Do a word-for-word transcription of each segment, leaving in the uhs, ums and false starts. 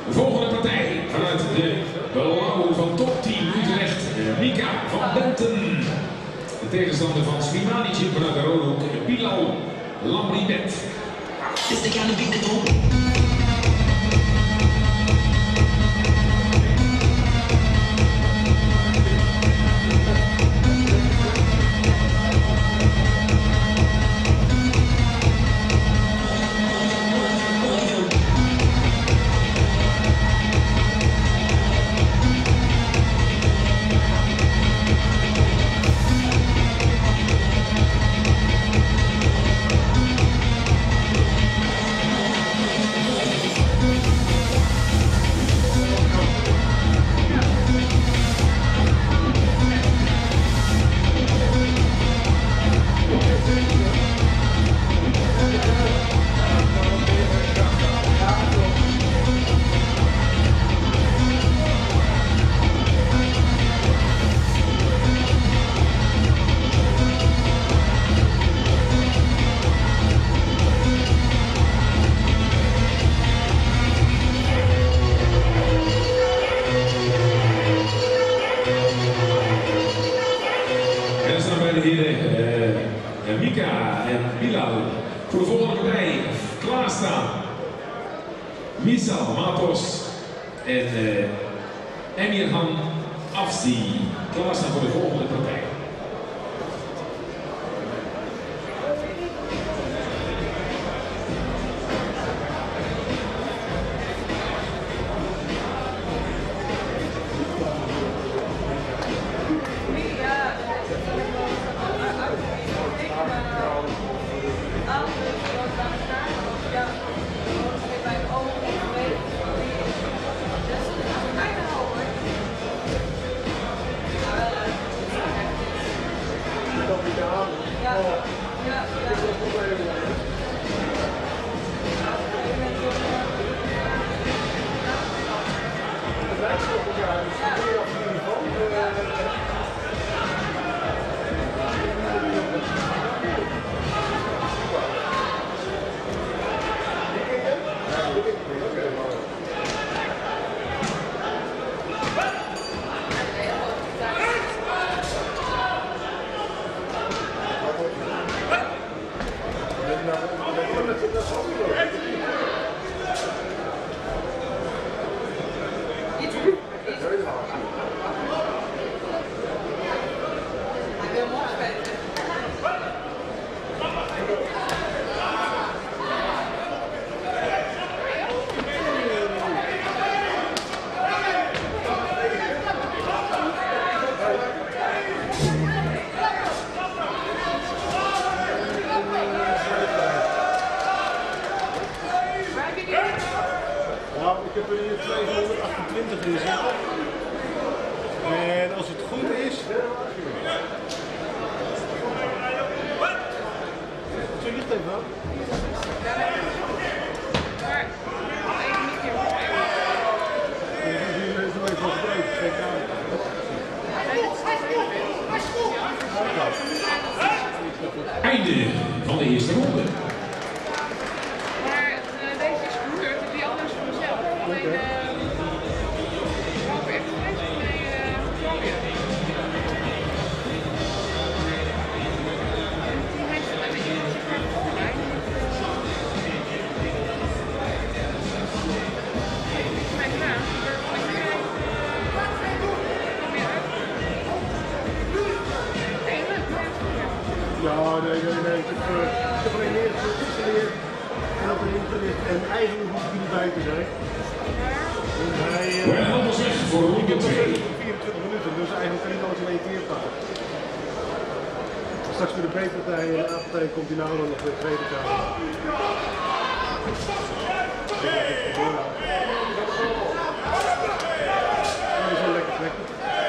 De volgende partij vanuit de blauw van topteam Utrecht, Mika van Benten. De tegenstander van Slimanici vanuit de rode hoek, Bilal Lamribet. Uh, Mika en Bilal voor de volgende partij klaarstaan. Misal Matos en uh, Emirhan Afzi klaarstaan voor de volgende partij. Ik heb er hier tweehonderdachtentwintig in zitten. En als het goed is... Zo ligt het even aan. Hier is nog even wat gebruikt. Kijk aan. Einde van de eerste ronde. Ja, nee, nee, nee. Ik heb, uh, ik heb alleen eerst geïnstalleerd en op een ingericht en eigenlijk hoef ik er niet bij te zijn. En hij uh, alles weg voor ronde twee. vierentwintig minuten, dus eigenlijk kan hij nooit in één keer pakken. Straks bij de B-partij en de A-partij komt hij nou nog de tweede kamer. Dat is wel lekker plekje.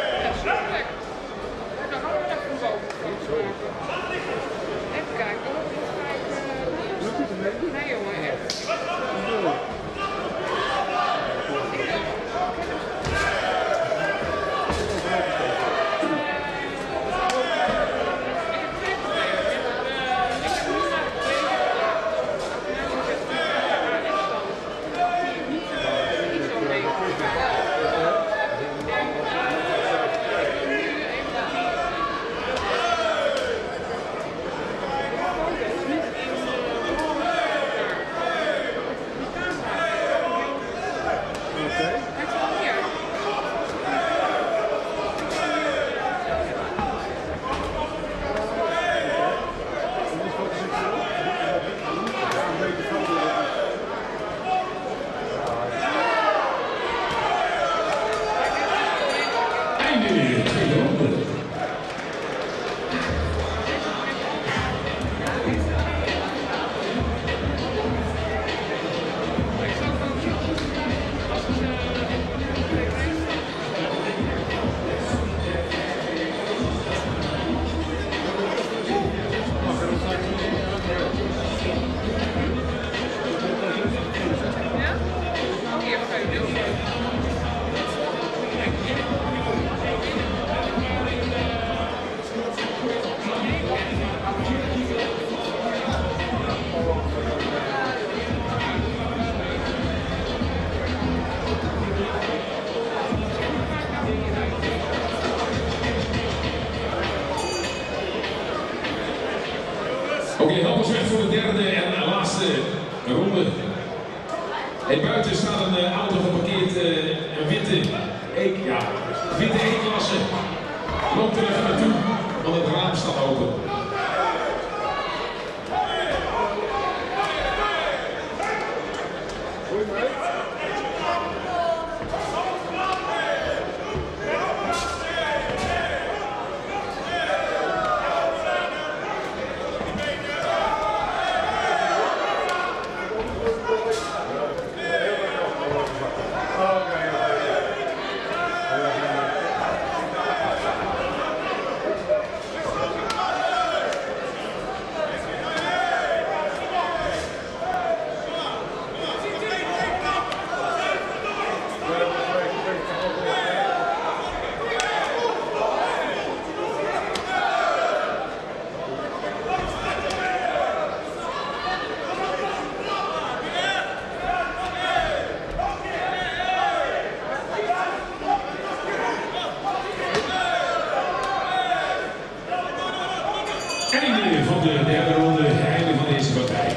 Even kijken. Lukt het een beetje? Nee jongen, echt. ronde. En buiten staat een uh, auto geparkeerd, uh, een witte E, ja, witte E-klasse. Loopt er even naartoe, want het raam staat open. Einde van de derde ronde, einde van deze partij.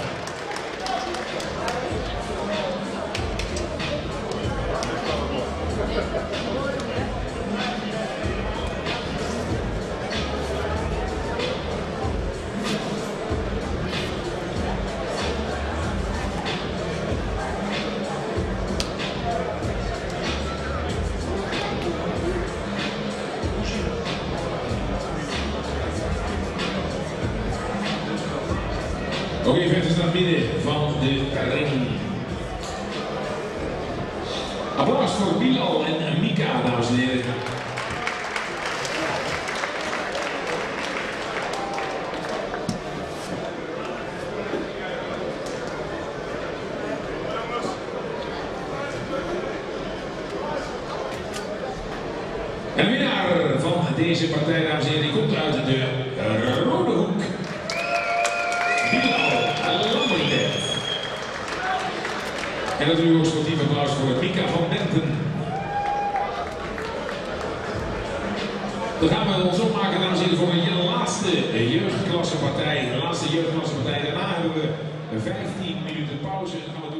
Oké, okay, verder naar het midden van de ring. Applaus voor Bilal en Mika, dames en heren. En de winnaar van deze partij, dames en heren, die komt uit de rode hoek. En natuurlijk ook sportief applaus voor Mika van Benten. Dan gaan we ons opmaken, dames en heren, voor de laatste jeugdklassepartij. De laatste jeugdklassepartij. Daarna hebben we vijftien minuten pauze. Dan gaan we